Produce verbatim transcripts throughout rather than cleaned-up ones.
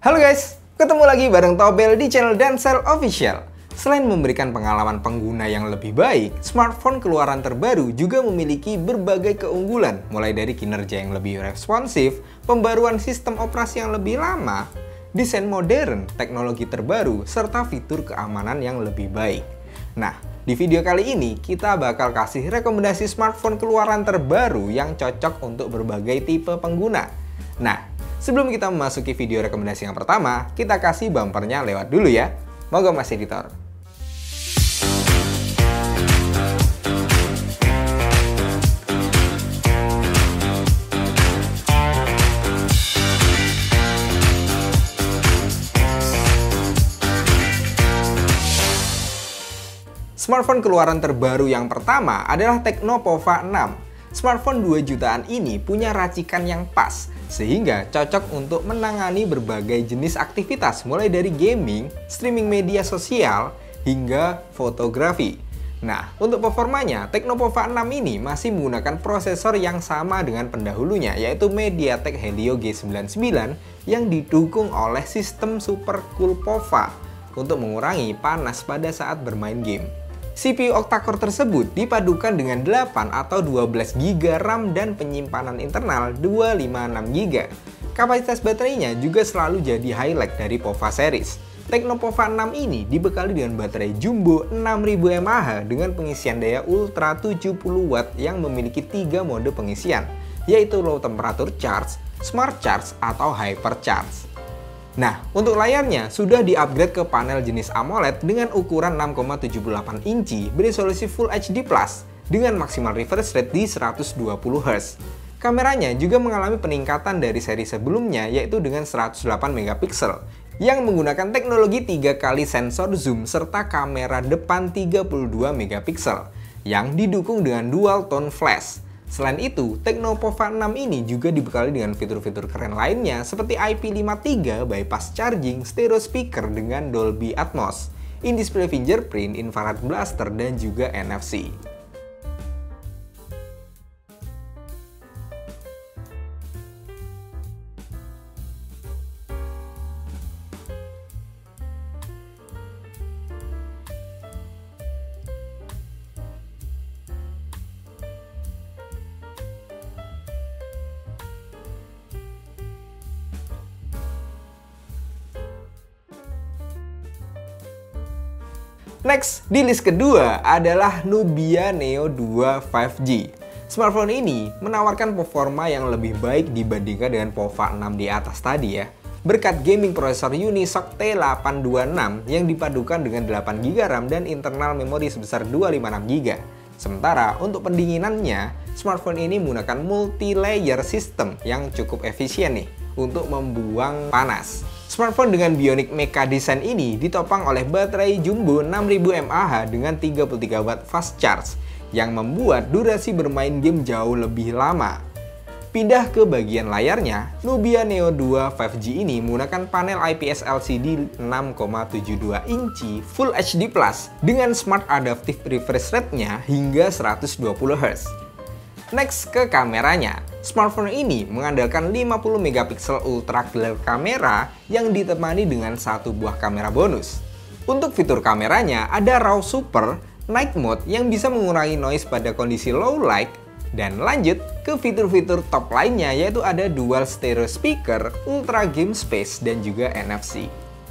Halo guys, ketemu lagi bareng Tobel di channel Dancel Official. Selain memberikan pengalaman pengguna yang lebih baik, smartphone keluaran terbaru juga memiliki berbagai keunggulan, mulai dari kinerja yang lebih responsif, pembaruan sistem operasi yang lebih lama, desain modern, teknologi terbaru, serta fitur keamanan yang lebih baik. Nah, di video kali ini kita bakal kasih rekomendasi smartphone keluaran terbaru yang cocok untuk berbagai tipe pengguna. Nah, sebelum kita memasuki video rekomendasi yang pertama, kita kasih bumpernya lewat dulu ya. Moga Mas Editor. Smartphone keluaran terbaru yang pertama adalah Tecno Pova enam. Smartphone dua jutaan ini punya racikan yang pas, sehingga cocok untuk menangani berbagai jenis aktivitas mulai dari gaming, streaming media sosial, hingga fotografi. Nah, untuk performanya, Tecno Pova enam ini masih menggunakan prosesor yang sama dengan pendahulunya, yaitu MediaTek Helio G sembilan puluh sembilan yang didukung oleh sistem Super Cool Pova untuk mengurangi panas pada saat bermain game. C P U octa-core tersebut dipadukan dengan delapan atau dua belas giga RAM dan penyimpanan internal dua ratus lima puluh enam giga. Kapasitas baterainya juga selalu jadi highlight dari Pova series. Tecno Pova enam ini dibekali dengan baterai jumbo enam ribu mAh dengan pengisian daya ultra tujuh puluh watt yang memiliki tiga mode pengisian, yaitu low temperature charge, smart charge, atau hyper charge. Nah, untuk layarnya sudah di-upgrade ke panel jenis AMOLED dengan ukuran enam koma tujuh delapan inci beresolusi Full H D plus dengan maksimal refresh rate di seratus dua puluh hertz. Kameranya juga mengalami peningkatan dari seri sebelumnya, yaitu dengan seratus delapan megapiksel yang menggunakan teknologi tiga kali sensor zoom serta kamera depan tiga puluh dua megapiksel yang didukung dengan dual tone flash. Selain itu, Tecno Pova enam ini juga dibekali dengan fitur-fitur keren lainnya seperti I P lima puluh tiga, bypass charging, stereo speaker dengan Dolby Atmos, in-display fingerprint, infrared blaster, dan juga N F C. Next, di list kedua adalah Nubia Neo dua lima G. Smartphone ini menawarkan performa yang lebih baik dibandingkan dengan Pova enam di atas tadi ya. Berkat gaming prosesor Unisoc T delapan dua enam yang dipadukan dengan delapan giga RAM dan internal memori sebesar dua ratus lima puluh enam giga. Sementara untuk pendinginannya, smartphone ini menggunakan multi-layer system yang cukup efisien nih untuk membuang panas. Smartphone dengan Bionic Mecha design ini ditopang oleh baterai jumbo enam ribu mAh dengan tiga puluh tiga watt fast charge yang membuat durasi bermain game jauh lebih lama. Pindah ke bagian layarnya, Nubia Neo dua lima G ini menggunakan panel I P S L C D enam koma tujuh dua inci Full H D plus dengan Smart Adaptive Refresh Rate-nya hingga seratus dua puluh hertz. Next ke kameranya, smartphone ini mengandalkan lima puluh megapiksel ultra clear kamera yang ditemani dengan satu buah kamera bonus. Untuk fitur kameranya ada RAW Super, Night Mode yang bisa mengurangi noise pada kondisi low light, dan lanjut ke fitur-fitur top lainnya yaitu ada dual stereo speaker, ultra game space, dan juga N F C.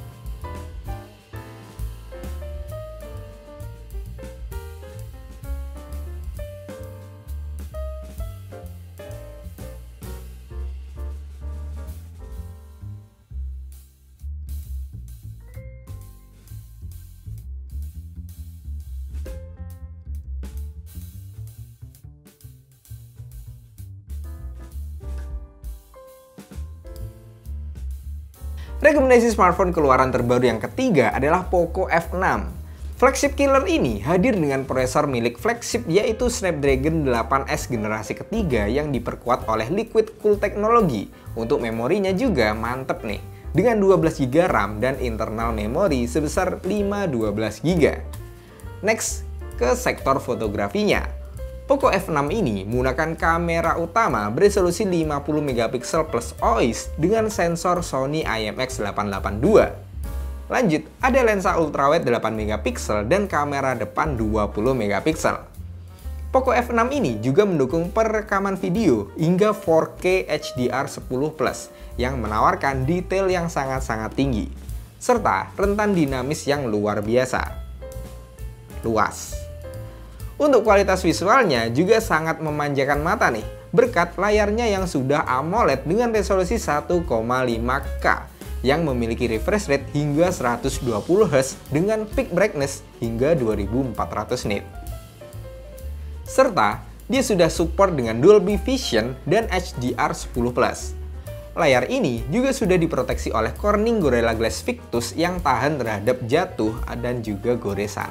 Rekomendasi smartphone keluaran terbaru yang ketiga adalah Poco F enam. Flagship killer ini hadir dengan prosesor milik flagship yaitu Snapdragon delapan S generasi ketiga yang diperkuat oleh Liquid Cool Technology. Untuk memorinya juga mantep nih, dengan dua belas giga RAM dan internal memori sebesar lima ratus dua belas giga. Next, ke sektor fotografinya. Poco F enam ini menggunakan kamera utama beresolusi lima puluh megapiksel plus O I S dengan sensor Sony I M X delapan delapan dua. Lanjut, ada lensa ultrawide delapan megapiksel dan kamera depan dua puluh megapiksel. Poco F enam ini juga mendukung perekaman video hingga empat K H D R sepuluh plus yang menawarkan detail yang sangat-sangat tinggi, serta rentan dinamis yang luar biasa. Luas. Untuk kualitas visualnya juga sangat memanjakan mata nih, berkat layarnya yang sudah AMOLED dengan resolusi satu koma lima K yang memiliki refresh rate hingga seratus dua puluh hertz dengan peak brightness hingga dua ribu empat ratus nit. Serta dia sudah support dengan Dolby Vision dan H D R sepuluh plus. Layar ini juga sudah diproteksi oleh Corning Gorilla Glass Victus yang tahan terhadap jatuh dan juga goresan.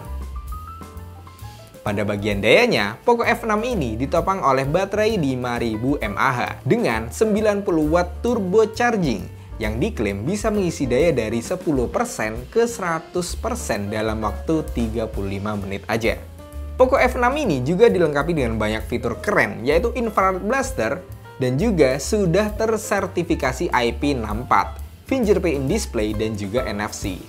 Pada bagian dayanya, Poco F enam ini ditopang oleh baterai lima ribu mAh dengan sembilan puluh watt turbo charging yang diklaim bisa mengisi daya dari sepuluh persen ke seratus persen dalam waktu tiga puluh lima menit aja. Poco F enam ini juga dilengkapi dengan banyak fitur keren, yaitu infrared blaster dan juga sudah tersertifikasi I P enam empat, fingerprint in display dan juga N F C.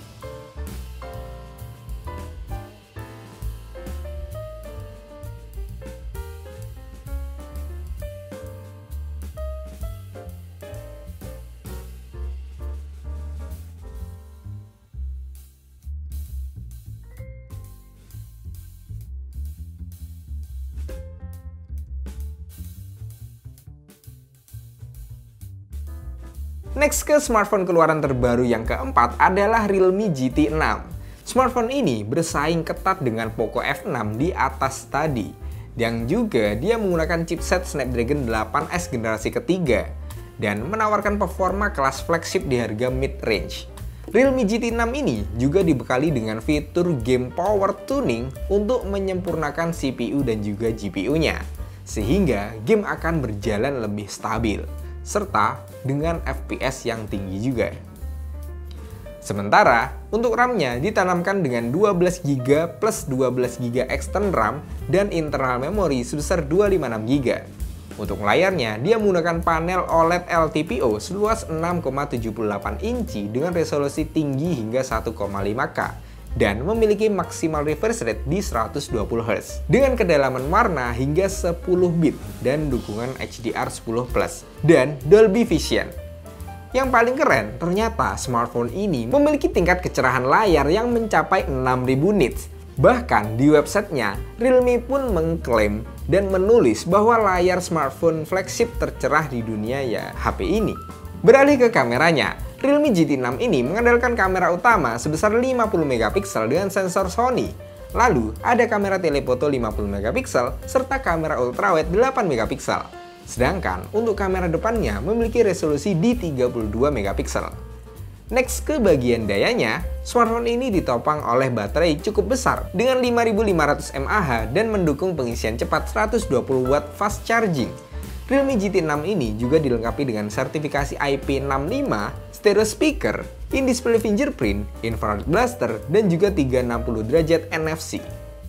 Next ke smartphone keluaran terbaru yang keempat adalah Realme G T enam. Smartphone ini bersaing ketat dengan Poco F enam di atas tadi, yang juga dia menggunakan chipset Snapdragon delapan S generasi ketiga dan menawarkan performa kelas flagship di harga mid-range. Realme G T enam ini juga dibekali dengan fitur game power tuning untuk menyempurnakan C P U dan juga G P U-nya, sehingga game akan berjalan lebih stabil serta dengan F P S yang tinggi juga. Sementara untuk RAM-nya ditanamkan dengan dua belas giga plus dua belas giga external RAM dan internal memori sebesar dua ratus lima puluh enam giga. Untuk layarnya, dia menggunakan panel O L E D L T P O seluas enam koma tujuh delapan inci dengan resolusi tinggi hingga satu koma lima K dan memiliki maksimal refresh rate di seratus dua puluh hertz dengan kedalaman warna hingga sepuluh bit dan dukungan H D R sepuluh plus dan Dolby Vision. Yang paling keren, ternyata smartphone ini memiliki tingkat kecerahan layar yang mencapai enam ribu nits. Bahkan di websitenya, Realme pun mengklaim dan menulis bahwa layar smartphone flagship tercerah di dunia ya H P ini. Beralih ke kameranya, Realme G T enam ini mengandalkan kamera utama sebesar lima puluh megapiksel dengan sensor Sony. Lalu ada kamera telefoto lima puluh megapiksel serta kamera ultrawide delapan megapiksel. Sedangkan untuk kamera depannya memiliki resolusi di tiga puluh dua megapiksel. Next ke bagian dayanya, smartphone ini ditopang oleh baterai cukup besar dengan lima ribu lima ratus mAh dan mendukung pengisian cepat seratus dua puluh watt fast charging. Realme G T enam ini juga dilengkapi dengan sertifikasi I P enam lima, stereo speaker, in-display fingerprint, infrared blaster, dan juga tiga ratus enam puluh derajat N F C.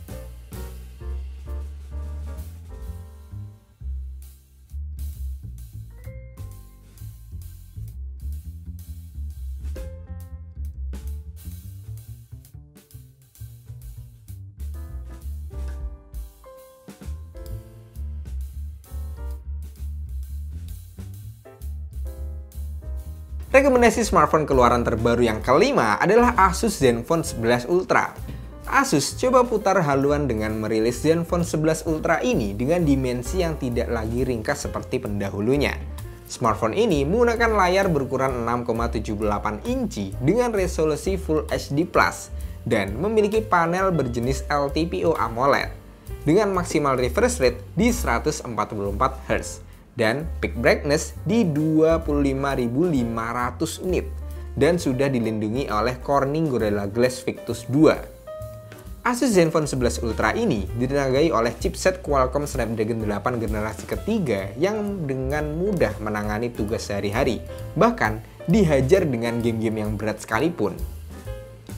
Rekomendasi smartphone keluaran terbaru yang kelima adalah Asus Zenfone sebelas Ultra. Asus coba putar haluan dengan merilis Zenfone sebelas Ultra ini dengan dimensi yang tidak lagi ringkas seperti pendahulunya. Smartphone ini menggunakan layar berukuran enam koma tujuh delapan inci dengan resolusi Full H D plus dan memiliki panel berjenis L T P O AMOLED dengan maksimal refresh rate di seratus empat puluh empat hertz. Dan peak brightness di dua puluh lima ribu lima ratus nit dan sudah dilindungi oleh Corning Gorilla Glass Victus dua. Asus Zenfone sebelas Ultra ini ditenagai oleh chipset Qualcomm Snapdragon delapan generasi ketiga yang dengan mudah menangani tugas sehari-hari, bahkan dihajar dengan game-game yang berat sekalipun.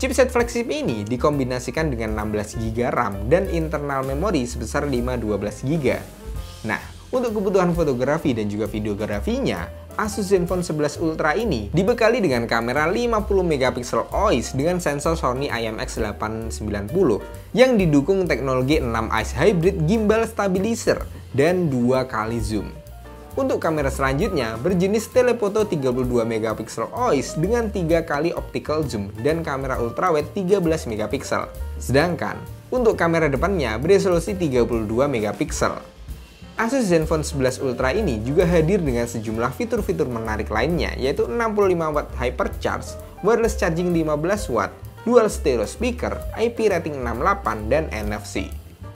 Chipset flagship ini dikombinasikan dengan enam belas giga RAM dan internal memori sebesar lima ratus dua belas giga. Nah, untuk kebutuhan fotografi dan juga videografinya, Asus Zenfone sebelas Ultra ini dibekali dengan kamera lima puluh megapiksel O I S dengan sensor Sony I M X delapan sembilan nol yang didukung teknologi enam eyes hybrid gimbal stabilizer dan dua kali zoom. Untuk kamera selanjutnya berjenis telefoto tiga puluh dua megapiksel O I S dengan tiga kali optical zoom dan kamera ultrawide tiga belas megapiksel. Sedangkan untuk kamera depannya beresolusi tiga puluh dua megapiksel. Asus Zenfone sebelas Ultra ini juga hadir dengan sejumlah fitur-fitur menarik lainnya, yaitu enam puluh lima watt hypercharge, wireless charging lima belas watt, dual stereo speaker, I P rating enam puluh delapan, dan N F C.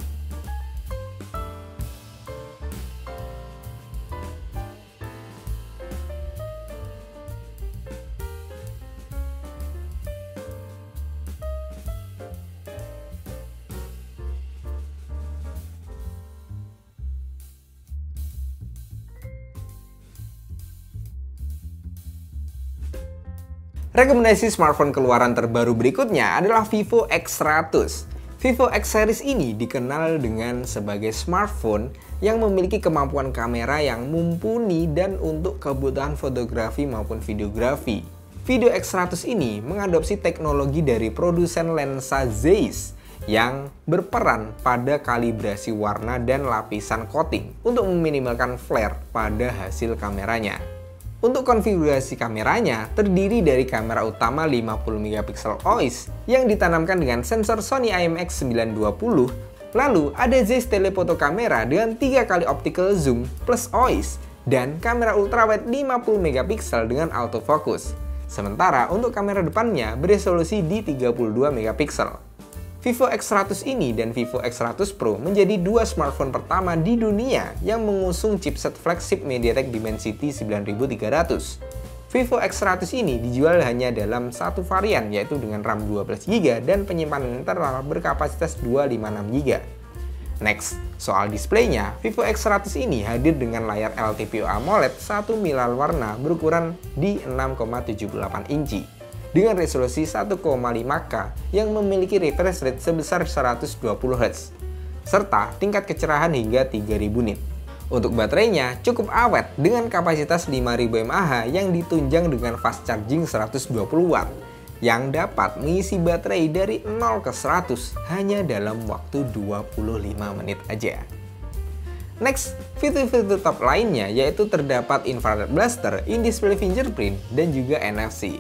Rekomendasi smartphone keluaran terbaru berikutnya adalah Vivo X seratus. Vivo X series ini dikenal dengan sebagai smartphone yang memiliki kemampuan kamera yang mumpuni dan untuk kebutuhan fotografi maupun videografi. Vivo X seratus ini mengadopsi teknologi dari produsen lensa Zeiss yang berperan pada kalibrasi warna dan lapisan coating untuk meminimalkan flare pada hasil kameranya. Untuk konfigurasi kameranya terdiri dari kamera utama lima puluh megapiksel O I S yang ditanamkan dengan sensor Sony I M X sembilan dua nol, lalu ada Zeiss telefoto kamera dengan tiga kali optical zoom plus O I S dan kamera ultrawide lima puluh megapiksel dengan autofocus. Sementara untuk kamera depannya beresolusi di tiga puluh dua megapiksel. Vivo X seratus ini dan Vivo X seratus Pro menjadi dua smartphone pertama di dunia yang mengusung chipset flagship MediaTek Dimensity sembilan ribu tiga ratus. Vivo X seratus ini dijual hanya dalam satu varian, yaitu dengan RAM dua belas giga dan penyimpanan internal berkapasitas dua ratus lima puluh enam giga. Next, soal displaynya, Vivo X seratus ini hadir dengan layar L T P O AMOLED satu miliar warna berukuran di enam koma tujuh delapan inci. Dengan resolusi satu koma lima K yang memiliki refresh rate sebesar seratus dua puluh hertz, serta tingkat kecerahan hingga tiga ribu nit. Untuk baterainya cukup awet dengan kapasitas lima ribu mAh yang ditunjang dengan fast charging seratus dua puluh watt, yang dapat mengisi baterai dari nol ke seratus hanya dalam waktu dua puluh lima menit aja. Next, fitur-fitur top lainnya yaitu terdapat infrared blaster, in-display fingerprint, dan juga N F C.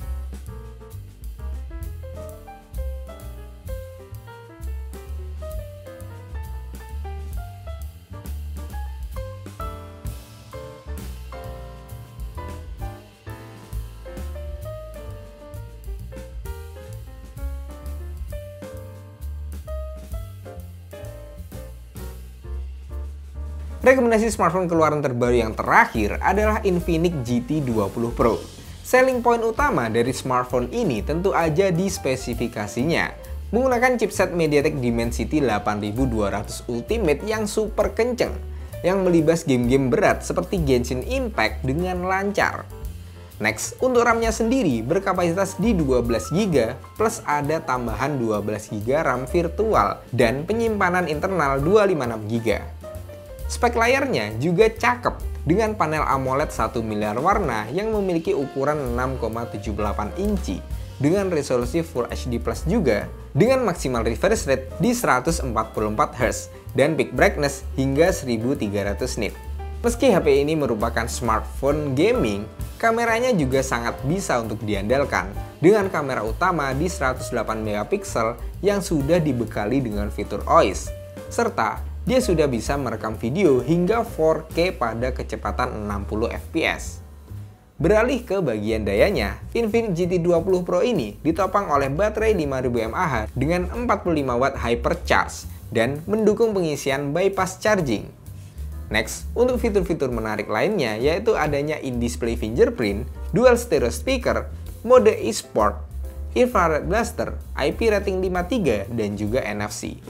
Rekomendasi smartphone keluaran terbaru yang terakhir adalah Infinix G T dua puluh Pro. Selling point utama dari smartphone ini tentu aja di spesifikasinya. Menggunakan chipset MediaTek Dimensity delapan ribu dua ratus Ultimate yang super kenceng, yang melibas game-game berat seperti Genshin Impact dengan lancar. Next, untuk RAM-nya sendiri berkapasitas di dua belas giga plus ada tambahan dua belas giga RAM virtual dan penyimpanan internal dua ratus lima puluh enam giga. Spek layarnya juga cakep dengan panel AMOLED satu miliar warna yang memiliki ukuran enam koma tujuh delapan inci dengan resolusi Full H D plus juga dengan maksimal refresh rate di seratus empat puluh empat hertz dan peak brightness hingga seribu tiga ratus nit. Meski H P ini merupakan smartphone gaming, kameranya juga sangat bisa untuk diandalkan dengan kamera utama di seratus delapan megapiksel yang sudah dibekali dengan fitur O I S, serta dia sudah bisa merekam video hingga empat K pada kecepatan enam puluh F P S. Beralih ke bagian dayanya, Infinix G T dua puluh Pro ini ditopang oleh baterai lima ribu mAh dengan empat puluh lima watt hypercharge dan mendukung pengisian bypass charging. Next, untuk fitur-fitur menarik lainnya yaitu adanya in-display fingerprint, dual stereo speaker, mode e-sport, infrared blaster, I P rating lima puluh tiga, dan juga N F C.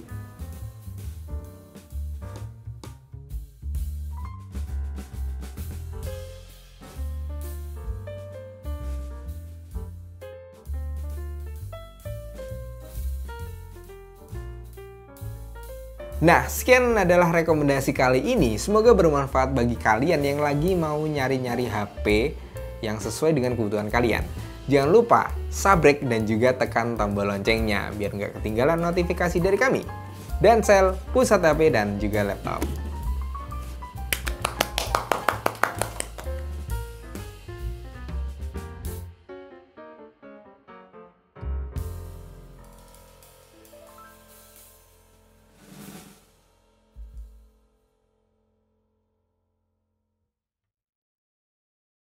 Nah, sekian adalah rekomendasi kali ini. Semoga bermanfaat bagi kalian yang lagi mau nyari-nyari H P yang sesuai dengan kebutuhan kalian. Jangan lupa subrek dan juga tekan tombol loncengnya biar nggak ketinggalan notifikasi dari kami. Dan sel, pusat H P dan juga laptop.